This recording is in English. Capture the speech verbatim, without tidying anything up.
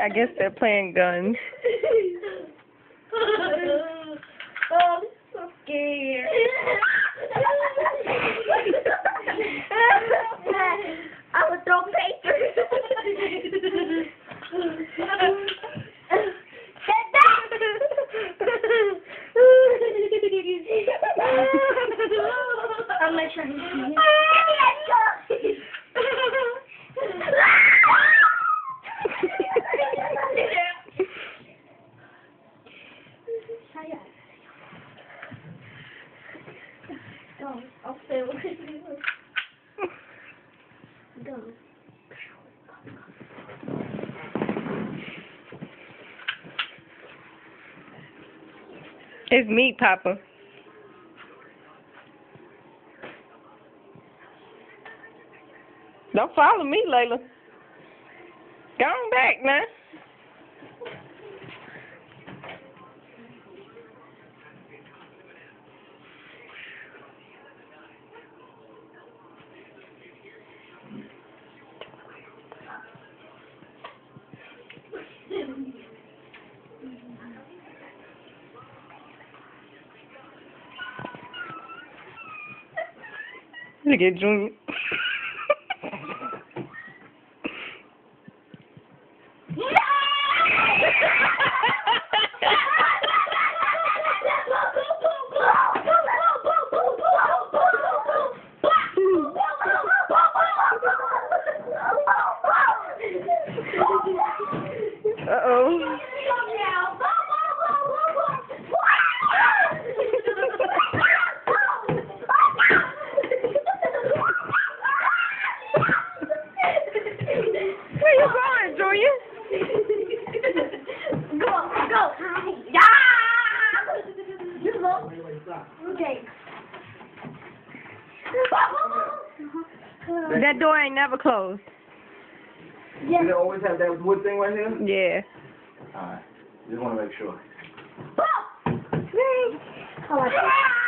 I guess they're playing guns. Oh, I'm so scared. I would throw paper. Get back! I'll make sure he's here. Go. I'll stay with you. Go. It's me, Papa. Don't follow me, Layla. Go on back now. Look at Junior. Uh-oh. Where you going, Junior? Go, go. Yeah. You go. Okay. That door ain't never closed. Yes. Do they always have that wood thing right here? Yeah. Alright. Just want to make sure. Oh, I